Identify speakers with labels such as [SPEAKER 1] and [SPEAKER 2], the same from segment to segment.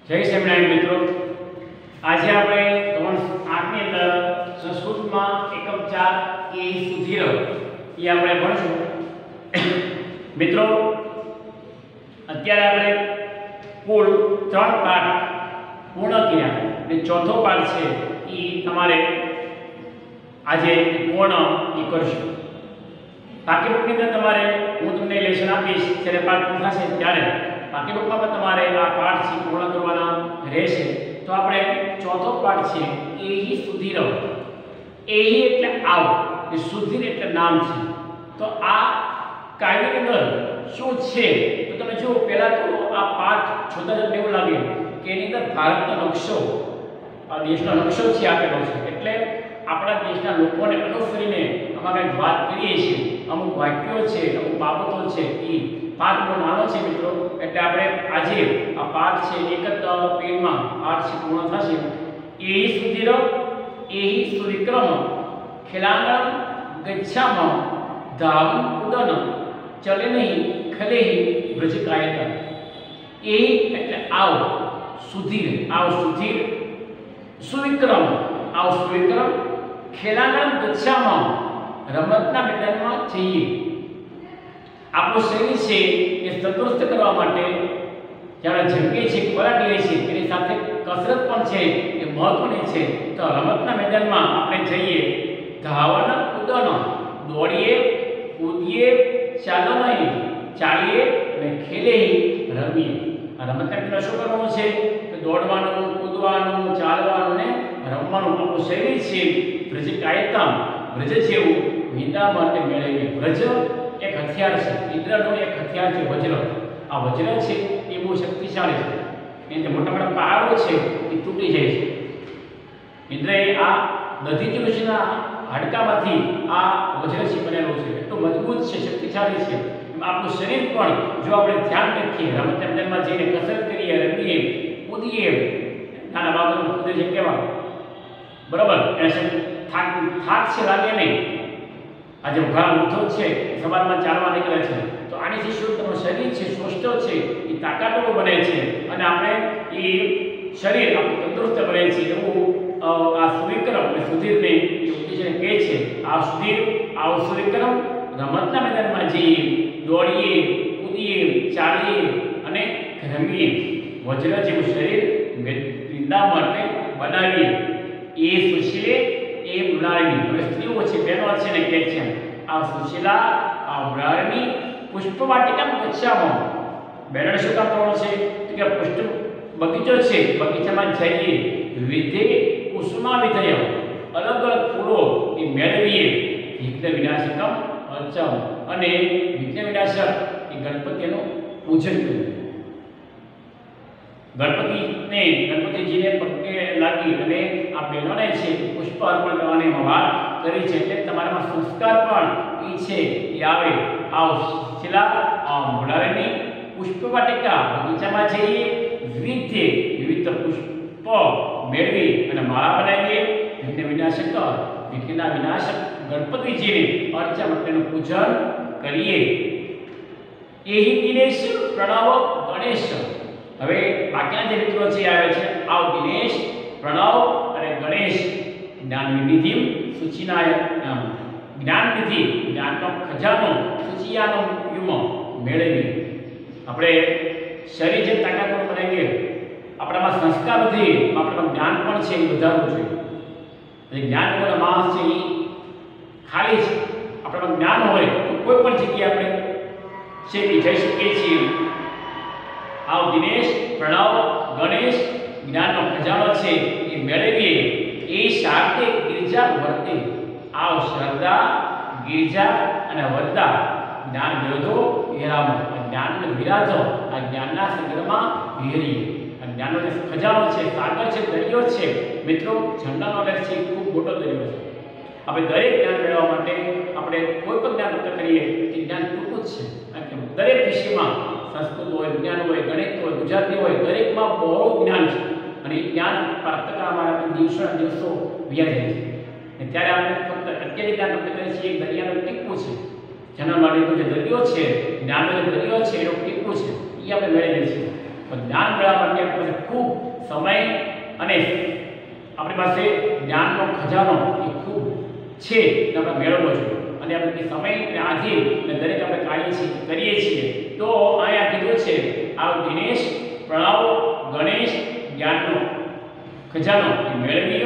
[SPEAKER 1] જય સ્વામિનારાયણ મિત્રો, આજે આપણે ધોરણ 8 ની અંદર સંસ્કૃતમાં એકમ 4 એ સુધીર એ આપણે ભણશું. મિત્રો, અત્યારે આપણે કુલ 3 પાઠ પૂર્ણ કર્યા અને ચોથો પાઠ છે એ તમારે આજે પૂર્ણ એ કરશું. બાકી બુકની અંદર તમારે હું તમને લેસન આપીશ જ્યારે પાઠ પૂર્ણ થશે ત્યારે બાકી બુકમાં પણ તમારે આ પાઠ છે પૂર્ણ કરવાના રહેશે. તો આપણે ચોથો પાઠ છે એહી સુધીર. એહી એટલે આવ, એ સુધીર એટલે નામ છે. તો આ કાવ્યની અંદર શું છે તો તમે જુઓ, પહેલા તો આ પાઠ જોતા જ એવું લાગે કે એની અંદર ભારતનો નકશો, આ દેશનો નકશો છે આપેલો છે. એટલે આપણા દેશના લોકોને અનુસરીને આમાં કંઈક વાત કરીએ છીએ, અમુક વાક્યો છે, અમુક બાબતો છે. એ પાઠ બહુ નાનો છે મિત્રો, એટલે આપણે આજે આ પાઠ છે એક જ પેજમાં પાઠ છે પૂર્ણ થશે. એહી સુધીર એહી સુવિક્રમ ખેલાંગણ ગચ્છામ ધાવન ઉદન ચલે નહીં ખલેહી વ્રજકાયત. એહી એટલે આવ, સુધીર આવ સુધીર, સુવિક્રમ આવ સુવિક્રમ, ખેલાંગણ ગચ્છામ રમતના મેદાનમાં જઈએ. આપણું શરીર છે એ તંદુરસ્ત કરવા માટે જ્યારે જમીએ છીએ, ખોરાક લઈએ છીએ, એની સાથે કસરત પણ છે એ મહત્વની છે. તો રમતના મેદાનમાં આપણે જઈએ, ધાવન ઉદન દોડીએ, કૂદીએ, ચાલનય ચાલીએ અને ખેલે રમીએ. આ રમતના મેદાનમાં શું કરવાનું છે? તો દોડવાનું, કૂદવાનું, ચાલવાનું ને રમવાનું. આપણું શરીર છે વ્રજ કાયતમ, વ્રજ જેવું વિંદા માટે મેળવીએ. વ્રજ એક હથિયાર છે, ઇન્દ્રનો એક હથિયાર છે વજ્ર. આ વજ્ર છે એ બહુ શક્તિશાળી છે. એને મોટા મોટા પહાડો છે એ તૂટી જાય છે. ઇન્દ્રએ આ દધીચી ઋષિના હાડકામાંથી આ વજ્ર છે બનેલો છે. એટલું મજબૂત છે, શક્તિશાળી છે. આપણું શરીર પણ જો આપણે ધ્યાન રાખીએ, રમત મેદાનમાં જઈને કસરત કરીએ, રમીએ, કૂદીએ, નાના બાળકો કૂદે છે કેવા, બરાબર, એને થાક છે લાગે નહીં. આજે ઘણા વૃદ્ધો છે સવારમાં ચાલવા નીકળે છે, તો આનીથી શું તમારું શરીર છે સ્વસ્થ છે, એ તાકાતવાળું બને છે અને આપણે એ શરીર આપણું તંદુરસ્ત બને છે. એવું આ સુવિક્રમ અને સુધીરને ઉદ્દેશને કહે છે. આ સુધીર આવ સુવિક્રમ, રમતના મેદાનમાં જઈએ, દોડીએ, કૂદીએ, ચાલીએ અને રમીએ. વજ્ર જેવું શરીર વિંદા માટે બનાવીએ. એ સુશીલે એ મૃણાલિની. હવે સ્ત્રીઓ છે, બહેનો છે ને કહે છે આ સુશીલા, આ મૃણાલિની પુષ્પવાટિકા ગચ્છામ. બહેનોને શું કામ કરવાનું છે? તો કે પુષ્પ બગીચો છે, બગીચામાં જઈએ, વિધે કુસુમાવિધય અલગ અલગ ફૂલો એ મેળવીએ. વિઘ્ન વિનાશકમ અર્ચમ, અને વિઘ્ન વિનાશક એ ગણપતિનું પૂજન કર્યું. ગણપતિજીને પગે લાગી અને આ બહેનોને છે પુષ્પ અર્પણ કરવાની વાત કરી છે. એટલે તમારામાં સંસ્કાર પણ એ છે એ આવે. આવ શિલા મુલારીની પુષ્પવાટિકા, બગીચામાં જઈએ, વિવિધ પુષ્પ મેળવી અને માળા બનાવીએ. વિઘ્ન વિનાશક, વિઘ્નના વિનાશક ગણપતિજીને અર્ચા માટેનું પૂજન કરીએ. એહી દિનેશ પ્રણવ ગણેશ. હવે બાકીના જે મિત્રો છે આવે છે આવ દિનેશ, પ્રણવ અને ગણેશ. જ્ઞાનનિધિ સૂચિનાય, જ્ઞાનનિધિ જ્ઞાનનો ખજાનો, સૂચિયાનો યુમ મેળવી. આપણે શરીર જે તાકાતવાળું બનાવીએ, આપણામાં સંસ્કાર વધે, આપણામાં જ્ઞાન પણ છે એ વધારવું જોઈએ. એટલે જ્ઞાન વગર માણસ છે એ ખાલી છે. આપણામાં જ્ઞાન હોય તો કોઈ પણ જગ્યાએ આપણે છે એ જઈ શકીએ છીએ. આવ દિનેશ, પ્રણવ, ગણેશ, જ્ઞાનનો ખજાનો છે એ મેળવીએ. એ શારદે ગિરજા વર્તે. આવ શારદા, ગિરજા અને વર્તા જ્ઞાન વિરોધો વિરામો. આ જ્ઞાનને વિરાજો, આ જ્ઞાનના સંગ્રહમાં વિહરીએ. આ જ્ઞાનનો જે ખજાનો છે, સાગર છે, દરિયો છે મિત્રો, જનરલ નોલેજ છે ખૂબ મોટો દરિયો છે. આપણે દરેક જ્ઞાન મેળવવા માટે આપણે કોઈ પણ જ્ઞાન પ્રાપ્ત કરીએ તે જ્ઞાન ટૂંકું જ છે. કારણ કે દરેક વિષયમાં સંસ્કૃત હોય, વિજ્ઞાન હોય, ગણિત હોય, ગુજરાતી હોય, દરેકમાં બહુ જ્ઞાન છે. અને એ જ્ઞાન પ્રાપ્ત કરવા માટે આપણે દિવસોના દિવસો વ્યા જાય છે. અને ત્યારે આપણે ફક્ત અત્યારે જ્ઞાન પ્રાપ્ત કરીએ છીએ દરિયાનું ટીપું છે. જનરલ નોલેજનો જે દરિયો છે, જ્ઞાનનો જે દરિયો છે એનું ટીપું છે, એ આપણે મેળવીએ છીએ. તો જ્ઞાન મેળવવા માટે આપણી પાસે ખૂબ સમય અને આપણી પાસે જ્ઞાનનો ખજાનો એ ખૂબ છે એટલે આપણે મેળવવો જોઈએ અને આપણે સમય અને આધીન અને દરેક આપણે કાર્ય કરીએ છીએ. તો અહીંયા કીધું છે આ દિનેશ પ્રણવ ગણેશ જ્ઞાનનો ખજાનો મેળવીએ.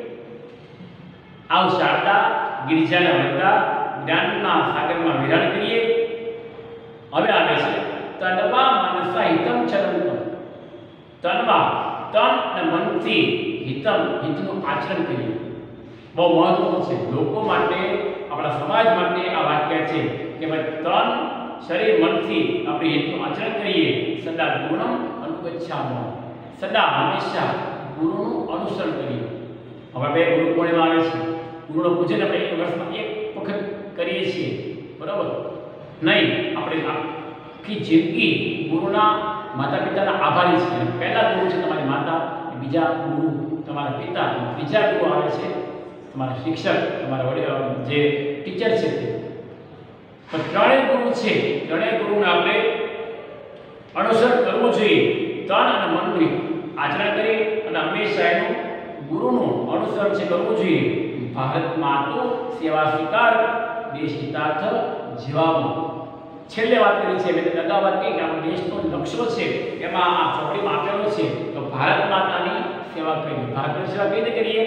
[SPEAKER 1] આવ શારદા ગિરિજાના વરદા જ્ઞાનના સાગરમાં વિરાણ કરીએ. હવે આવે છે તનવા મનસા હિતમ ચરંતમ. તનવા તન અને મનથી હિતનું આચરણ કરીએ. બહુ મહત્વનું છે લોકો માટે, આપણા સમાજ માટે આ વાક્ય છે કે ભાઈ તન શરીર મનથી આપણે હિતનું આચરણ કરીએ. સદા ગુણમ અનુગચ્છામઃ. સદા હંમેશા ગુરુનું અનુસરણ કરીએ. હવે બે ગુરુ પૂર્ણિમા આવે છે. ગુરુનું પૂજન આપણે એક વર્ષમાં એક વખત કરીએ છીએ, બરાબર? નહીં, આપણે આખી જિંદગી ગુરુના માતા પિતાના આભારી છીએ. પહેલા ગુરુ છે તમારી માતા, બીજા ગુરુ તમારા પિતા, ત્રીજા ગુરુ આવે છે તમારા શિક્ષક, તમારા વડીલ જે ટીચર છે તે. તો ત્રણેય ગુરુ છે, ત્રણેય ગુરુને આપણે અનુસરણ કરવું જોઈએ. તન અને મનનું આચરણ કરી અને હંમેશા એનું ગુરુનું અનુસરણ છે કરવું જોઈએ. ભારત માતો સેવા સ્વીકાર દેશ હિતાર્થ જીવામો. છેલ્લે વાત કરી છે મેં અગાઉ વાત કરી કે આપણો દેશનો નકશો છે એમાં આ ચોપડીમાં આપેલો છે તો ભારત માતાની સેવા કરીએ. ભારતની સેવા કઈ રીતે કરીએ?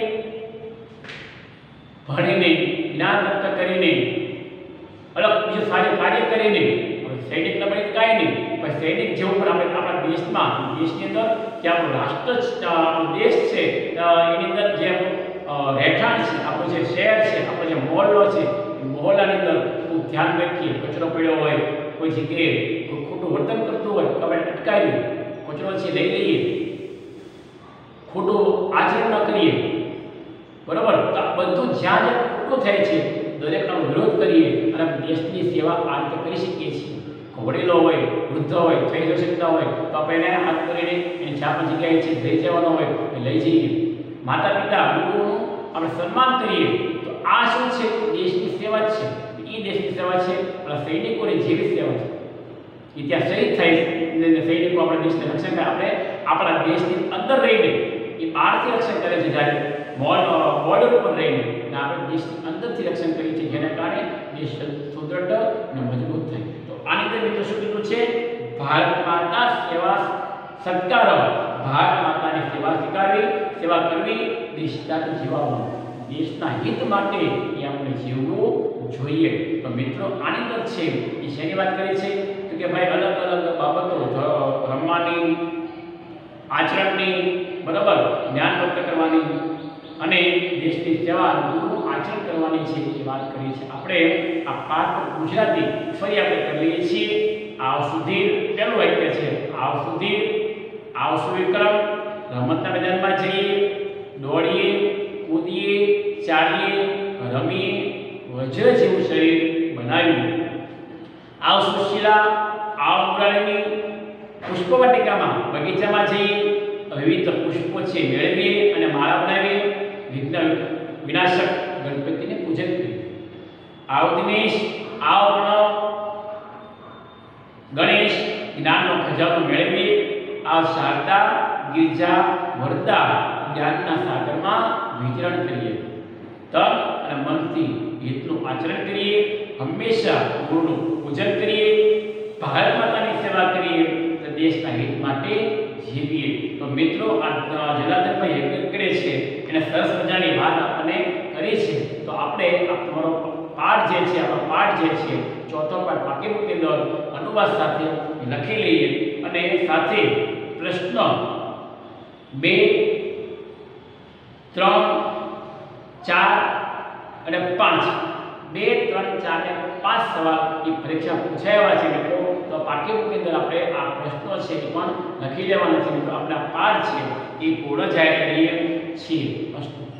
[SPEAKER 1] ભણીને, જ્ઞાન પ્રાપ્ત કરીને, અલગ બીજું સારું કાર્ય કરીને. સૈનિક નબળી કાંઈ નહીં, પણ સૈનિક જેવું પણ આપણે આપણા દેશમાં, દેશની અંદર જે આપણો રાષ્ટ્ર આપણો દેશ છે એની અંદર જે રહેઠાણ છે, આપણું જે શહેર છે, આપણો જે મહોલ્લો છે, એ મહોલ્લાની અંદર ખૂબ ધ્યાન રાખીએ. કચરો પડ્યો હોય, કોઈ જગ્યાએ કોઈ ખોટું વર્તન કરતું હોય તો આપણે અટકાવીએ, કચરો છે લઈ લઈએ, ખોટું આચરણ ન કરીએ, બરાબર? તો બધું જ્યાં જ્યાં ખોટું થાય છે દરેકનો વિરોધ કરીએ અને દેશની સેવા આ રીતે કરી શકીએ છીએ. વડીલો હોય, વૃદ્ધ હોય, થઈ ન શકતા હોય તો આપણે એને હાથ કરીને એની જ્યાં જગ્યાએ છે લઈ જવાનો હોય એ લઈ જઈએ. માતા પિતા ગુરુનું આપણે સન્માન કરીએ. તો આ શું છે? દેશની સેવા છે. એ દેશની સેવા છે, આપણા સૈનિકોની જેવી સેવા છે. એ ત્યાં શહીદ થાય છે, સૈનિકો આપણા દેશને રક્ષણ કરે. આપણે આપણા દેશની અંદર રહીને, એ બહારથી રક્ષણ કરે છે જ્યારે બોર્ડર ઉપર રહીને, અને આપણે દેશની અંદરથી રક્ષણ કરીએ છીએ જેના કારણે દેશ સુદૃઢ અને મજબૂત થાય. તો આની અંદર મિત્રો શું કીધું છે? ભારત માતા સેવા સત્કાર, ભારત માતાની સેવા સ્વીકારવી, સેવા કરવી, દેશના જીવવાનું, દેશના હિત માટે એ આપણે જીવવું જોઈએ. તો મિત્રો આની અંદર છે એ શેની વાત કરી છે? તો કે ભાઈ અલગ અલગ બાબતો, રમવાની, આચરણની, બરાબર, જ્ઞાન પ્રાપ્ત કરવાની અને દેશની સેવા ગુરુનું આચરણ કરવાની છે એ વાત કરી છે. આપણે આ પાઠ ગુજરાતી ફરી આપણે કરી લઈએ છીએ. આવ સુધી પહેલું વાક્ય છે આવ સુધી, આવશું વિક્રમ, રમતના મેદાનમાં જઈએ, દોડીએ, કૂદીએ, ચાલીએ, રમીએ, વજ્ર જેવું શરીર બનાવ્યું. આવ સુશીલા, આવ મુરારીની, પુષ્પવાટિકામાં બગીચામાં જઈએ, વિવિધ પુષ્પો છે મેળવીએ અને માળા બનાવીએ, વિઘ્ન વિનાશક ગણપતિને પૂજન કરીએ. આવ દિનેશ, આવ પ્રણવ ગણેશ જ્ઞાનનો ખજાનો મેળવીએ. આવ શારદા ગિરજા વરદા જ્ઞાનના સાગરમાં વિચરણ કરીએ. તન અને મનથી હિતનું આચરણ કરીએ. હંમેશા ગુરુનું પૂજન કરીએ. ભારત માતાની સેવા કરીએ. દેશના હિત માટે જીવીએ. તો મિત્રો આ જલાધરભાઈ યજ્ઞ કરે છે એને સરસ મજાની વાત આપણને કરી છે. તો આપણે તમારો પાઠ જે છે, આપણો પાઠ જે છે ચોથો પાઠ પાઠ્યપુસ્તકની અંદર અનુવાદ સાથે લખી લઈએ અને સાથે પ્રશ્ન 2, 3, 4 અને 5, 2, 3, 4 અને 5 સવાલ એ પરીક્ષા પૂછાયા છે મિત્રો. તો પાઠ્યપુસ્તકની અંદર આપણે આ પ્રશ્નો છે એ પણ લખી લેવાના છે મિત્રો. આપણા પાઠ છે એ પૂર્ણ જાહેર કરીએ છીએ.